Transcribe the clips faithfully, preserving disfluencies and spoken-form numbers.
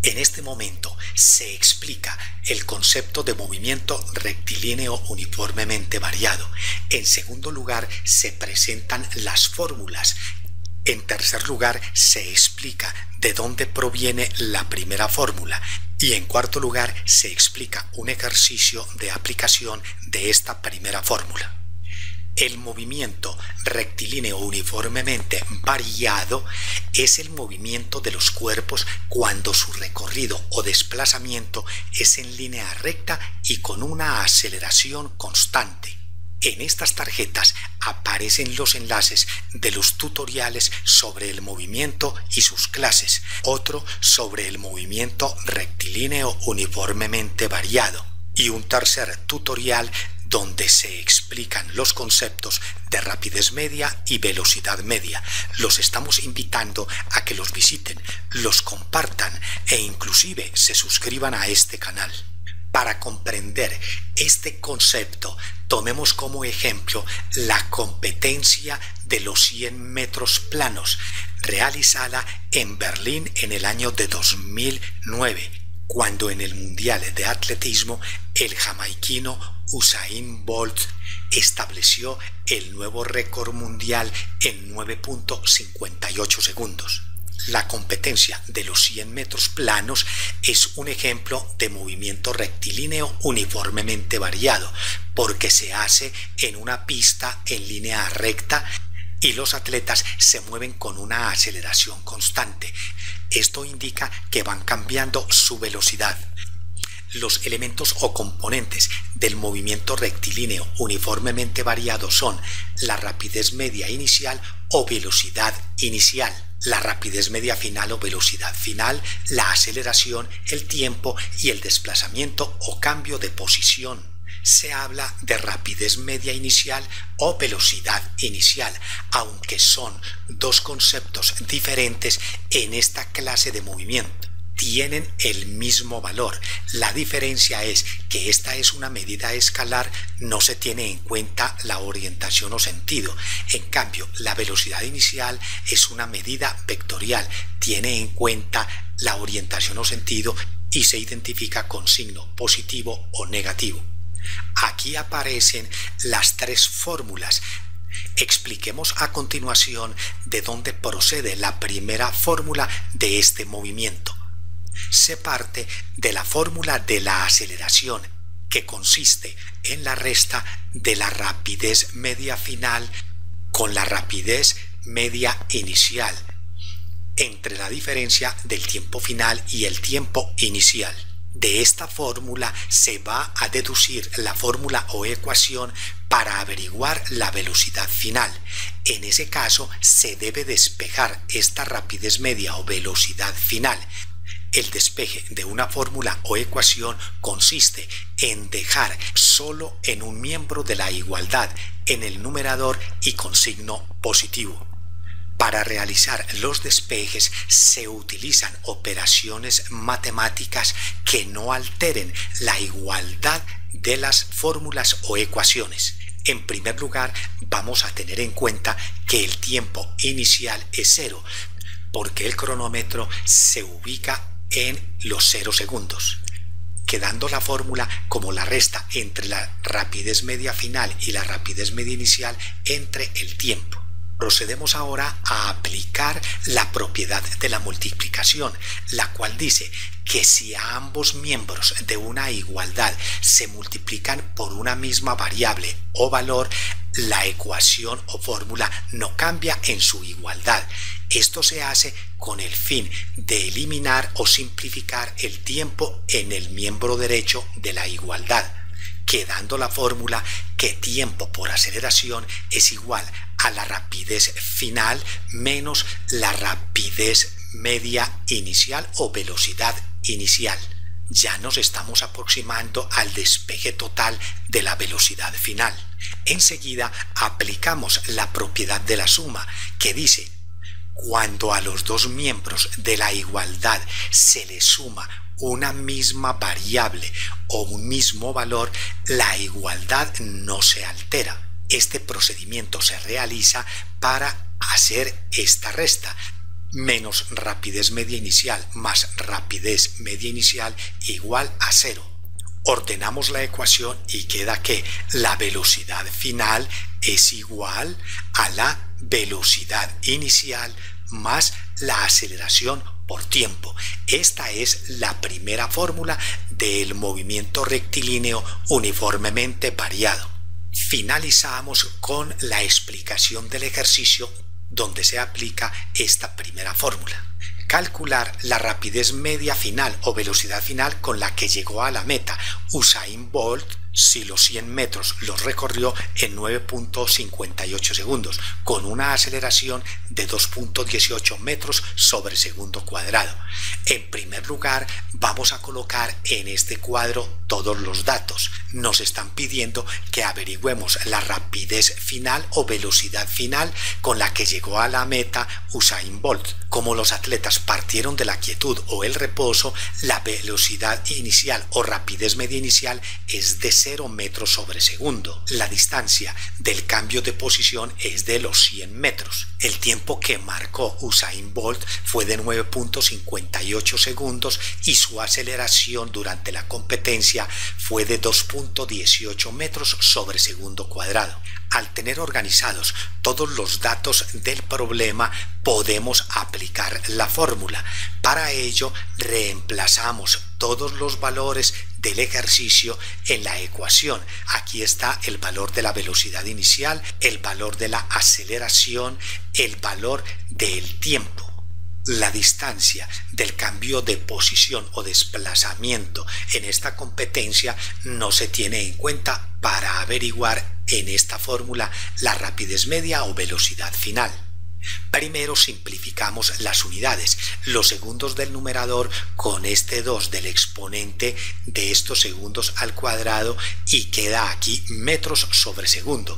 En este momento se explica el concepto de movimiento rectilíneo uniformemente variado. En segundo lugar, se presentan las fórmulas. En tercer lugar, se explica de dónde proviene la primera fórmula. Y en cuarto lugar, se explica un ejercicio de aplicación de esta primera fórmula. El movimiento rectilíneo uniformemente variado es el movimiento de los cuerpos cuando su recorrido o desplazamiento es en línea recta y con una aceleración constante. En estas tarjetas aparecen los enlaces de los tutoriales sobre el movimiento y sus clases, otro sobre el movimiento rectilíneo uniformemente variado y un tercer tutorial donde se explican los conceptos de rapidez media y velocidad media. Los estamos invitando a que los visiten, los compartan e inclusive se suscriban a este canal. Para comprender este concepto, tomemos como ejemplo la competencia de los cien metros planos realizada en Berlín en el año de dos mil nueve, cuando en el Mundial de Atletismo el jamaiquino Usain Bolt estableció el nuevo récord mundial en nueve punto cincuenta y ocho segundos. La competencia de los cien metros planos es un ejemplo de movimiento rectilíneo uniformemente variado, porque se hace en una pista en línea recta y los atletas se mueven con una aceleración constante. Esto indica que van cambiando su velocidad. Los elementos o componentes del movimiento rectilíneo uniformemente variado son la rapidez media inicial o velocidad inicial, la rapidez media final o velocidad final, la aceleración, el tiempo y el desplazamiento o cambio de posición. Se habla de rapidez media inicial o velocidad inicial, aunque son dos conceptos diferentes en esta clase de movimiento. Tienen el mismo valor. La diferencia es que esta es una medida escalar, no se tiene en cuenta la orientación o sentido. En cambio, la velocidad inicial es una medida vectorial, tiene en cuenta la orientación o sentido y se identifica con signo positivo o negativo. Aquí aparecen las tres fórmulas. Expliquemos a continuación de dónde procede la primera fórmula de este movimiento. Se parte de la fórmula de la aceleración, que consiste en la resta de la rapidez media final con la rapidez media inicial, entre la diferencia del tiempo final y el tiempo inicial. De esta fórmula se va a deducir la fórmula o ecuación para averiguar la velocidad final. En ese caso se debe despejar esta rapidez media o velocidad final. El despeje de una fórmula o ecuación consiste en dejar solo en un miembro de la igualdad en el numerador y con signo positivo. Para realizar los despejes se utilizan operaciones matemáticas que no alteren la igualdad de las fórmulas o ecuaciones. En primer lugar, vamos a tener en cuenta que el tiempo inicial es cero, porque el cronómetro se ubica en los cero segundos, quedando la fórmula como la resta entre la rapidez media final y la rapidez media inicial entre el tiempo. Procedemos ahora a aplicar la propiedad de la multiplicación, la cual dice que si a ambos miembros de una igualdad se multiplican por una misma variable o valor, la ecuación o fórmula no cambia en su igualdad. Esto se hace con el fin de eliminar o simplificar el tiempo en el miembro derecho de la igualdad, quedando la fórmula que tiempo por aceleración es igual a la rapidez final menos la rapidez media inicial o velocidad inicial. Ya nos estamos aproximando al despeje total de la velocidad final. Enseguida aplicamos la propiedad de la suma, que dice: cuando a los dos miembros de la igualdad se le suma una misma variable o un mismo valor, la igualdad no se altera. Este procedimiento se realiza para hacer esta resta. menos rapidez media inicial más rapidez media inicial igual a cero. Ordenamos la ecuación y queda que la velocidad final es igual a la velocidad inicial más la aceleración por tiempo. Esta es la primera fórmula del movimiento rectilíneo uniformemente variado. Finalizamos con la explicación del ejercicio donde se aplica esta primera fórmula. Calcular la rapidez media final o velocidad final con la que llegó a la meta. Usain Bolt, si los cien metros los recorrió en nueve punto cincuenta y ocho segundos, con una aceleración de dos punto dieciocho metros sobre segundo cuadrado. En primer lugar, vamos a colocar en este cuadro todos los datos. Nos están pidiendo que averigüemos la rapidez final o velocidad final con la que llegó a la meta Usain Bolt. Como los atletas partieron de la quietud o el reposo, la velocidad inicial o rapidez media inicial es de cero metros sobre segundo. La distancia del cambio de posición es de los cien metros. El tiempo que marcó Usain Bolt fue de nueve punto cincuenta y ocho segundos y su aceleración durante la competencia fue de dos punto dieciocho metros sobre segundo cuadrado. Al tener organizados todos los datos del problema, podemos aplicar la fórmula. Para ello, reemplazamos todos los valores del ejercicio en la ecuación. Aquí está el valor de la velocidad inicial, el valor de la aceleración, el valor del tiempo. La distancia del cambio de posición o desplazamiento en esta competencia no se tiene en cuenta para averiguar en esta fórmula la rapidez media o velocidad final. Primero simplificamos las unidades, los segundos del numerador con este dos del exponente de estos segundos al cuadrado y queda aquí metros sobre segundo.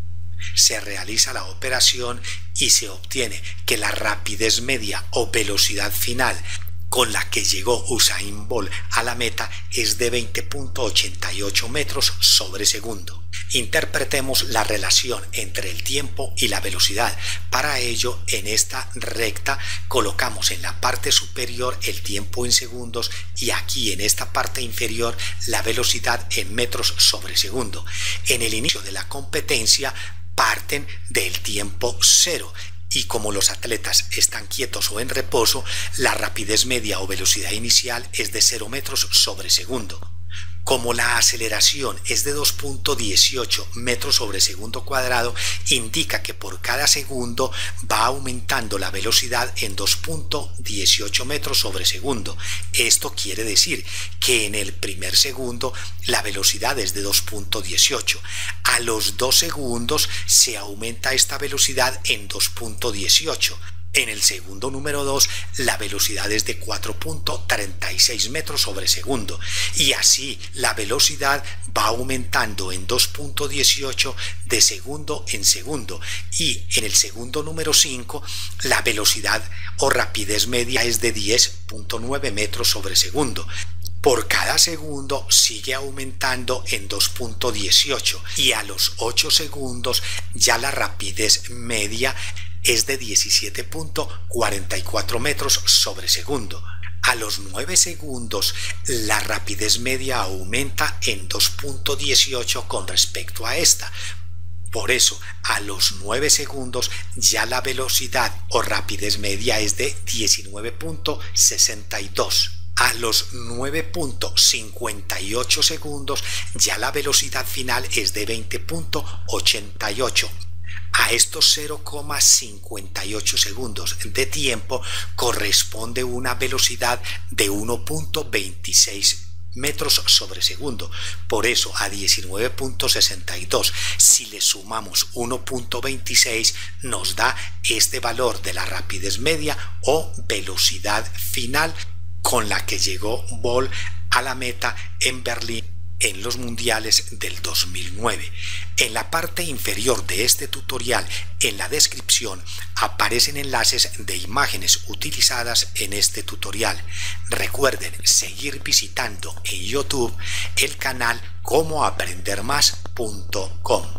Se realiza la operación y se obtiene que la rapidez media o velocidad final con la que llegó Usain Bolt a la meta es de veinte punto ochenta y ocho metros sobre segundo. Interpretemos la relación entre el tiempo y la velocidad. Para ello, en esta recta colocamos en la parte superior el tiempo en segundos y aquí en esta parte inferior la velocidad en metros sobre segundo. En el inicio de la competencia parten del tiempo cero. Y como los atletas están quietos o en reposo, la rapidez media o velocidad inicial es de cero metros sobre segundo. Como la aceleración es de dos punto dieciocho metros sobre segundo cuadrado, indica que por cada segundo va aumentando la velocidad en dos punto dieciocho metros sobre segundo. Esto quiere decir que en el primer segundo la velocidad es de dos punto dieciocho. A los dos segundos se aumenta esta velocidad en dos punto dieciocho. En el segundo número dos la velocidad es de cuatro punto treinta y seis metros sobre segundo y así la velocidad va aumentando en dos punto dieciocho de segundo en segundo y en el segundo número cinco la velocidad o rapidez media es de diez punto nueve metros sobre segundo. Por cada segundo sigue aumentando en dos punto dieciocho y a los ocho segundos ya la rapidez media es de diecisiete punto cuarenta y cuatro metros sobre segundo. A los nueve segundos la rapidez media aumenta en dos punto dieciocho con respecto a esta. Por eso, a los nueve segundos ya la velocidad o rapidez media es de diecinueve punto sesenta y dos. A los nueve punto cincuenta y ocho segundos ya la velocidad final es de veinte punto ochenta y ocho. A estos cero coma cincuenta y ocho segundos de tiempo corresponde una velocidad de uno punto veintiséis metros sobre segundo. Por eso a diecinueve punto sesenta y dos, si le sumamos uno punto veintiséis, nos da este valor de la rapidez media o velocidad final con la que llegó Bolt a la meta en Berlín en los mundiales del dos mil nueve. En la parte inferior de este tutorial, en la descripción, aparecen enlaces de imágenes utilizadas en este tutorial. Recuerden seguir visitando en YouTube el canal como aprender más punto com.